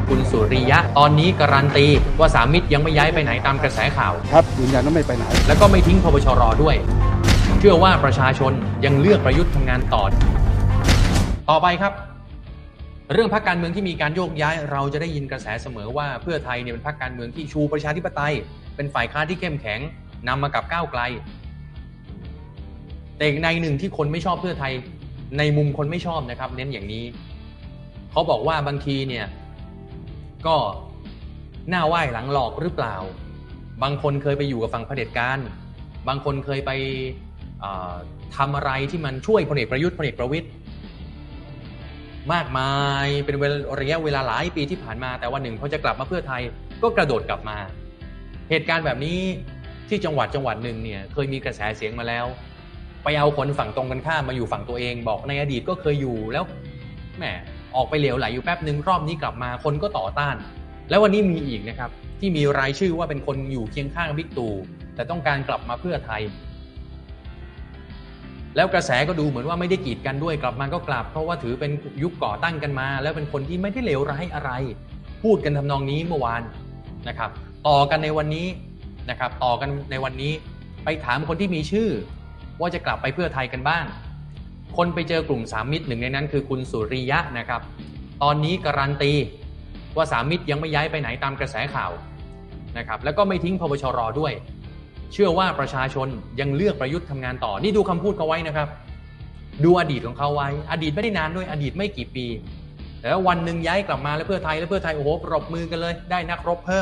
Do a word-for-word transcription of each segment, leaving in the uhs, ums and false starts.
คุณสุริยะตอนนี้การันตีว่าสามมิตรยังไม่ย้ายไปไหนตามกระแสข่าวครับยืนยันว่าไม่ไปไหนแล้วก็ไม่ทิ้งพปชรด้วยเชื่อว่าประชาชนยังเลือกประยุทธ์ทำงานต่อต่อไปครับเรื่องพรรคการเมืองที่มีการโยกย้ายเราจะได้ยินกระแสเสมอว่าเพื่อไทยเนี่ยเป็นพรรคการเมืองที่ชูประชาธิปไตยเป็นฝ่ายค้านที่เข้มแข็งนำมากับก้าวไกลแต่อีกในหนึ่งที่คนไม่ชอบเพื่อไทยในมุมคนไม่ชอบนะครับเน้นอย่างนี้เขาบอกว่าบางทีเนี่ยก็หน้าไหว้หลังหลอกหรือเปล่าบางคนเคยไปอยู่กับฝั่งเผด็จการบางคนเคยไปทำอะไรที่มันช่วยพลเอกประยุทธ์พลเอกประวิตรมากมายเป็นระยะเวลาหลายปีที่ผ่านมาแต่วันหนึ่งพอจะกลับมาเพื่อไทยก็กระโดดกลับมาเหตุการณ์แบบนี้ที่จังหวัดจังหวัดหนึ่งเนี่ยเคยมีกระแสเสียงมาแล้วไปเอาคนฝั่งตรงกันข้ามมาอยู่ฝั่งตัวเองบอกในอดีตก็เคยอยู่แล้วแหมออกไปเหลวไหลอยู่แป๊บนึงรอบนี้กลับมาคนก็ต่อต้านแล้ววันนี้มีอีกนะครับที่มีรายชื่อว่าเป็นคนอยู่เคียงข้างบิ๊กตู่แต่ต้องการกลับมาเพื่อไทยแล้วกระแสก็ดูเหมือนว่าไม่ได้กีดกันด้วยกลับมาก็กลับเพราะว่าถือเป็นยุคก่อตั้งกันมาแล้วเป็นคนที่ไม่ได้เลวร้ายอะไรพูดกันทำนองนี้เมื่อวานนะครับต่อกันในวันนี้นะครับต่อกันในวันนี้ไปถามคนที่มีชื่อว่าจะกลับไปเพื่อไทยกันบ้างคนไปเจอกลุ่มสามมิตรหนึ่งในนั้นคือคุณสุริยะนะครับตอนนี้การันตีว่าสามมิตรยังไม่ย้ายไปไหนตามกระแสข่าวนะครับแล้วก็ไม่ทิ้งพปชรด้วยเชื่อว่าประชาชนยังเลือกประยุทธ์ทำงานต่อนี่ดูคำพูดเขาไว้นะครับดูอดีตของเขาไว้อดีตไม่ได้นานด้วยอดีตไม่กี่ปีแล้ววันหนึ่งย้ายกลับมาแล้วเพื่อไทยแล้วเพื่อไทยโอ้โหปรบมือกันเลยได้นักรบเพิ่ม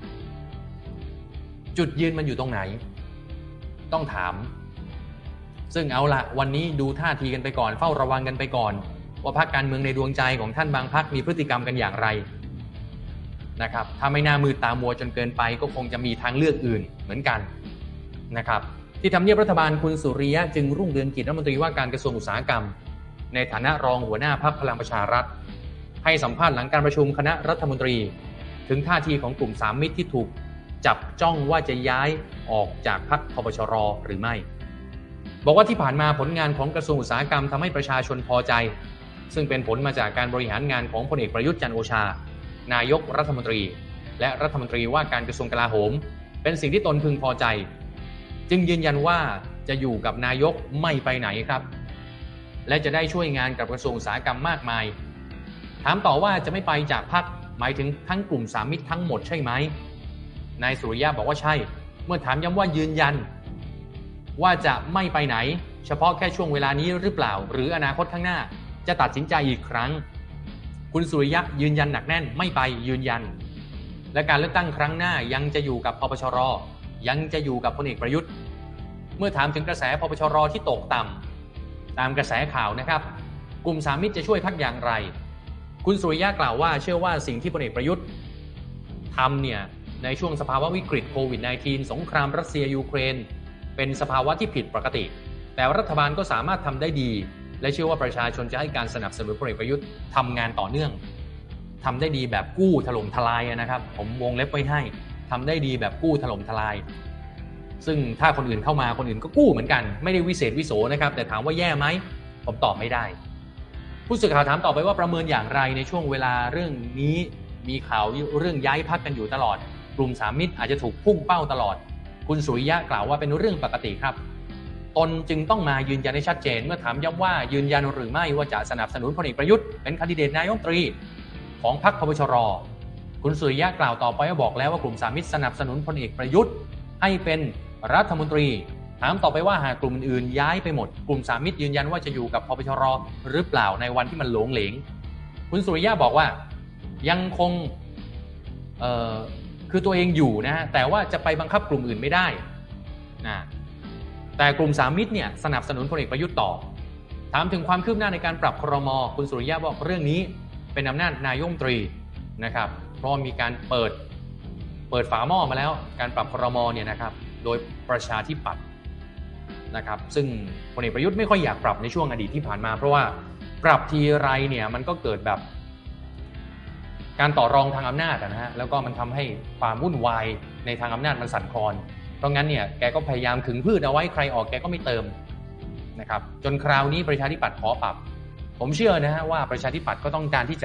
จุดยืนมันอยู่ตรงไหนต้องถามซึ่งเอาละวันนี้ดูท่าทีกันไปก่อนเฝ้าระวังกันไปก่อนว่าพรรคการเมืองในดวงใจของท่านบางพรรคมีพฤติกรรมกันอย่างไรนะครับถ้าไม่น่ามืดตามัวจนเกินไปก็คงจะมีทางเลือกอื่นเหมือนกันนะครับที่ทำเนียบรัฐบาลคุณสุริยะจึงรุ่งเรืองกิจรัฐมนตรีว่าการกระทรวงอุตสาหกรรมในฐานะรองหัวหน้าพรรคพลังประชารัฐให้สัมภาษณ์หลังการประชุมคณะรัฐมนตรีถึงท่าทีของกลุ่มสามมิตรที่ถูกจับจ้องว่าจะย้ายออกจากพรรคพปชรหรือไม่บอกว่าที่ผ่านมาผลงานของกระทรวงอุตสาหกรรมทำให้ประชาชนพอใจซึ่งเป็นผลมาจากการบริหารงานของพลเอกประยุทธ์จันทร์โอชานายกรัฐมนตรีและรัฐมนตรีว่าการกระทรวงกลาโหมเป็นสิ่งที่ตนพึงพอใจจึงยืนยันว่าจะอยู่กับนายกไม่ไปไหนครับและจะได้ช่วยงานกับกระทรวงอุตสาหกรรมมากมายถามต่อว่าจะไม่ไปจากพรรคหมายถึงทั้งกลุ่มสามมิตรทั้งหมดใช่ไหมนายสุริยะบอกว่าใช่เมื่อถามย้ำว่ายืนยันว่าจะไม่ไปไหนเฉพาะแค่ช่วงเวลานี้หรือเปล่าหรืออนาคตข้างหน้าจะตัดสินใจอีกครั้งคุณสุริยะยืนยันหนักแน่นไม่ไปยืนยันและการเลือกตั้งครั้งหน้ายังจะอยู่กับพปชรยังจะอยู่กับพลเอกประยุทธ์เมื่อถามถึงกระแสพปชรที่ตกต่ำตามกระแสข่าวนะครับกลุ่มสามมิตรจะช่วยพรรคอย่างไรคุณสุริยะกล่าวว่าเชื่อว่าสิ่งที่พลเอกประยุทธ์ทำเนี่ยในช่วงสภาวะวิกฤตโควิด สิบเก้า สงครามรัสเซียยูเครนเป็นสภาวะที่ผิดปกติแต่รัฐบาลก็สามารถทำได้ดีและเชื่อว่าประชาชนจะให้การสนับสนุนพลเอกประยุทธ์ทำงานต่อเนื่องทำได้ดีแบบกู้ถล่มทลายนะครับผมวงเล็บไว้ให้ทำได้ดีแบบกู้ถล่มทลายซึ่งถ้าคนอื่นเข้ามาคนอื่นก็กู้เหมือนกันไม่ได้วิเศษวิโสนะครับแต่ถามว่าแย่ไหมผมตอบไม่ได้ผู้สื่อข่าวถามต่อไปว่าประเมินอย่างไรในช่วงเวลาเรื่องนี้มีข่าวเรื่องย้ายพรรคกันอยู่ตลอดกลุ่มสามมิตรอาจจะถูกพุ่งเป้าตลอดคุณสุริยะกล่าวว่าเป็นเรื่องปกติครับตนจึงต้องมายืนยันให้ชัดเจนเมื่อถามย้ำว่ายืนยันหรือไม่ว่าจะสนับสนุนพลเอกประยุทธ์เป็นแคนดิเดตนายกรัฐมนตรีของพรรคพปชรคุณสุริยะกล่าวต่อไปว่าบอกแล้วว่ากลุ่มสามมิตรสนับสนุนพลเอกประยุทธ์ให้เป็นรัฐมนตรีถามต่อไปว่าหากกลุ่มอื่นย้ายไปหมดกลุ่มสามมิตรยืนยันว่าจะอยู่กับพปชรหรือเปล่าในวันที่มันหลงเหลงคุณสุริยะบอกว่ายังคงเอ่อคือตัวเองอยู่นะฮะแต่ว่าจะไปบังคับกลุ่มอื่นไม่ได้นะแต่กลุ่มสามมิตรเนี่ยสนับสนุนพลเอกประยุทธ์ต่อถามถึงความคืบหน้าในการปรับครม.คุณสุริยะบอกเรื่องนี้เป็นอำนาจนายกรัฐมนตรีนะครับเพราะมีการเปิดเปิดฝาหม้อมาแล้วการปรับครม.เนี่ยนะครับโดยประชาธิปัตย์นะครับซึ่งพลเอกประยุทธ์ไม่ค่อยอยากปรับในช่วงอดีตที่ผ่านมาเพราะว่าปรับทีไรเนี่ยมันก็เกิดแบบการต่อรองทางอำนาจนะฮะแล้วก็มันทำให้ความวุ่นวายในทางอำนาจมันสั่นคลอนเพราะงั้นเนี่ยแกก็พยายามขึงพืชเอาไว้ใครออกแกก็ไม่เติมนะครับจนคราวนี้ประชาธิปัตย์ขอปรับผมเชื่อนะฮะว่าประชาธิปัตย์ก็ต้องการที่จะ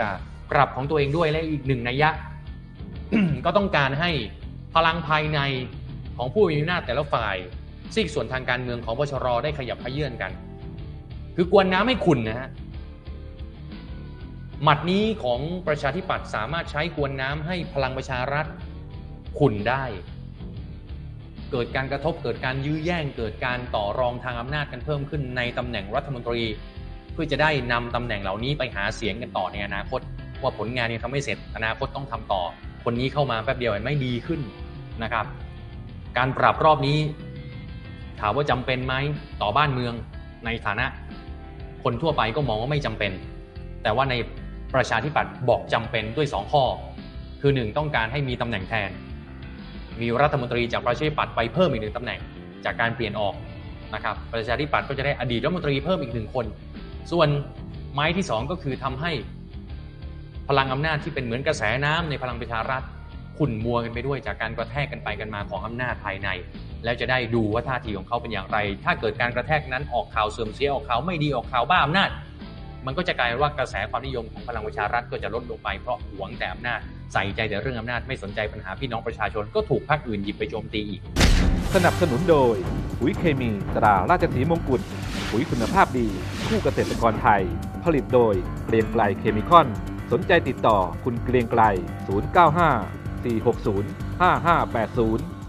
ปรับของตัวเองด้วยและอีกหนึ่งนัยยะ ก็ต้องการให้พลังภายในของผู้มีอำนาจแต่ละฝ่ายซีกส่วนทางการเมืองของวชร.ได้ขยับเขยื้อนกันคือกวนน้ำให้ขุ่นนะฮะหมัดนี้ของประชาธิปัตย์สามารถใช้กวนน้ำให้พลังประชารัฐขุ่นได้เกิดการกระทบเกิดการยื้อแย่งเกิดการต่อรองทางอำนาจกันเพิ่มขึ้นในตำแหน่งรัฐมนตรีเพื่อจะได้นำตำแหน่งเหล่านี้ไปหาเสียงกันต่อในอนาคตว่าผลงานยังทำไม่เสร็จอนาคตต้องทำต่อคนนี้เข้ามาแป๊บเดียวไม่ดีขึ้นนะครับการปรับรอบนี้ถามว่าจำเป็นไหมต่อบ้านเมืองในฐานะคนทั่วไปก็มองว่าไม่จำเป็นแต่ว่าในประชาธิปัตย์บอกจำเป็นด้วยสองข้อคือหนึ่งต้องการให้มีตำแหน่งแทนมีรัฐมนตรีจากประชาธิปัตย์ไปเพิ่มอีกหนึ่งตำแหน่งจากการเปลี่ยนออกนะครับประชาธิปัตย์ก็จะได้อดีตรัฐมนตรีเพิ่มอีกหนึ่งคนส่วนไม้ที่สองก็คือทำให้พลังอำนาจที่เป็นเหมือนกระแสน้ำในพลังประชารัฐขุ่นมัวกันไปด้วยจากการกระแทกกันไปกันมาของอำนาจภายในแล้วจะได้ดูว่าท่าทีของเขาเป็นอย่างไรถ้าเกิดการกระแทกนั้นออกข่าวเสื่อมเสียออกข่าวไม่ดีออกข่าวบ้าอำนาจมันก็จะกลายว่ากระแสความนิยมของพลังประชารัฐก็จะลดลงไปเพราะหวงแต่อำนาจใส่ใจแต่เรื่องอำนาจไม่สนใจปัญหาพี่น้องประชาชนก็ถูกพรรคอื่นหยิบไปโจมตีอีกสนับสนุนโดยปุ๋ยเคมีตราราชสีมงกุฎปุ๋ยคุณภาพดีคู่เกษตรกรไทยผลิตโดยเกรียงไกรเคมีคอนสนใจติดต่อคุณเกรียงไกรศูนย์ เก้า ห้า สี่ หก ศูนย์ ห้า ห้า แปด ศูนย์